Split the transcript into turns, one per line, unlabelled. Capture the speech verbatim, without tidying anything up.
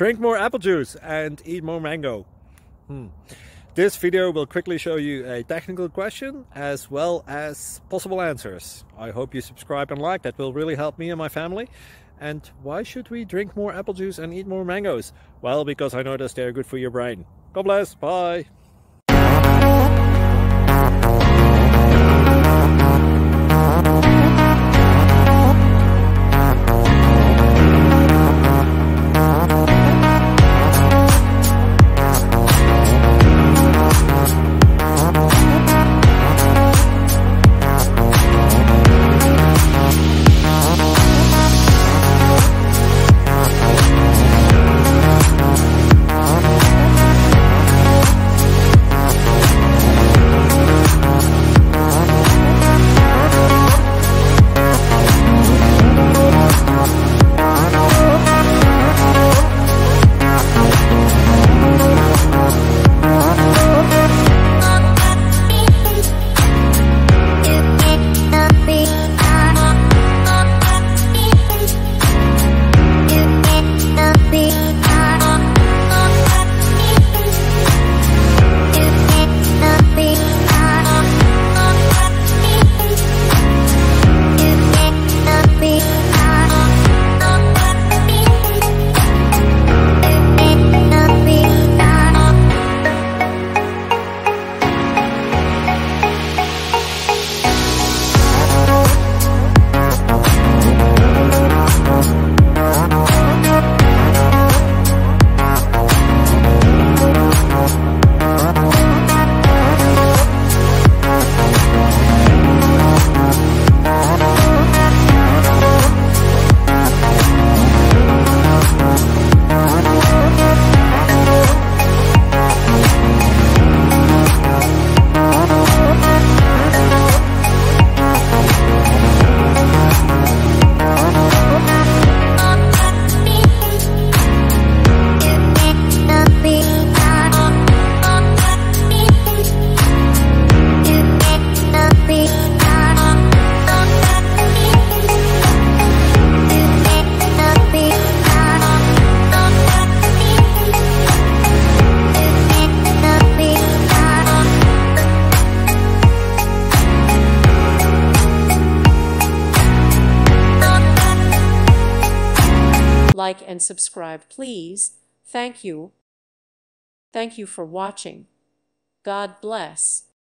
Drink more apple juice and eat more mango. Hmm. This video will quickly show you a technical question as well as possible answers. I hope you subscribe and like, that will really help me and my family. And why should we drink more apple juice and eat more mangoes? Well, because I noticed they're good for your brain. God bless, bye!
Like and subscribe, please. Thank you. Thank you for watching. God bless.